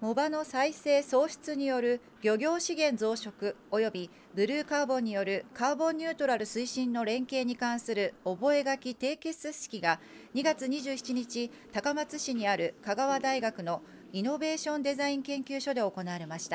藻場の再生創出による漁業資源増殖及びブルーカーボンによるカーボンニュートラル推進の連携に関する覚書締結式が2月27日、高松市にある香川大学のイノベーションデザイン研究所で行われました。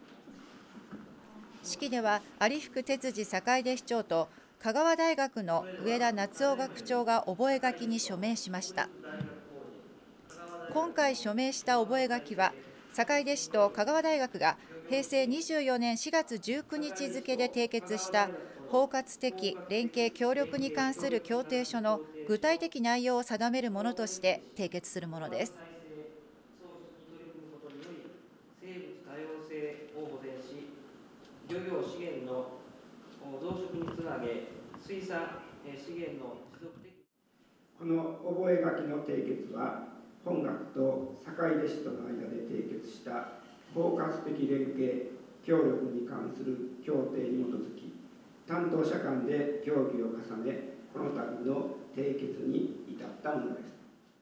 式では有福哲司坂出市長と香川大学の上田夏夫学長が覚書に署名しました。今回署名した覚書は、坂出市と香川大学が平成24年4月19日付で締結した包括的連携協力に関する協定書の具体的内容を定めるものとして締結するものです。 漁業資源の増殖につなげ、水産資源の持続的。 この覚書の締結は、本学と坂出市との間で締結した包括的連携協力に関する協定に基づき、担当者間で協議を重ね、この度の締結に至ったものです。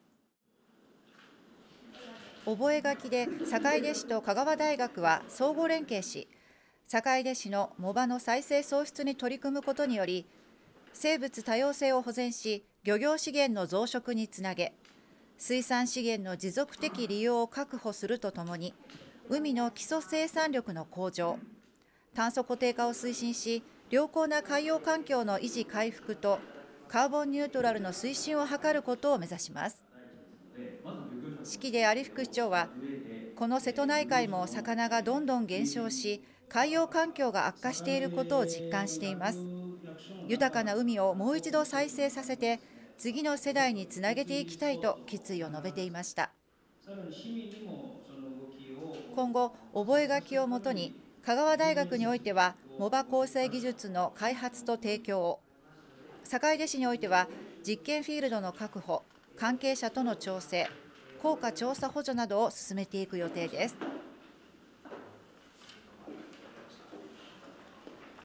覚書で坂出市と香川大学は相互連携し、坂出市の藻場の再生創出に取り組むことにより、生物多様性を保全し、漁業資源の増殖につなげ、水産資源の持続的利用を確保するとともに、海の基礎生産力の向上、炭素固定化を推進し、良好な海洋環境の維持回復とカーボンニュートラルの推進を図ることを目指します。式で有福市長は、この瀬戸内海も魚がどんどん減少し、海洋環境が悪化していることを実感しています。豊かな海をもう一度再生させて、次の世代につなげていきたいと決意を述べていました。今後、覚書をもとに、香川大学においては、藻場構成技術の開発と提供を、坂出市においては、実験フィールドの確保、関係者との調整、効果調査補助などを進めていく予定です。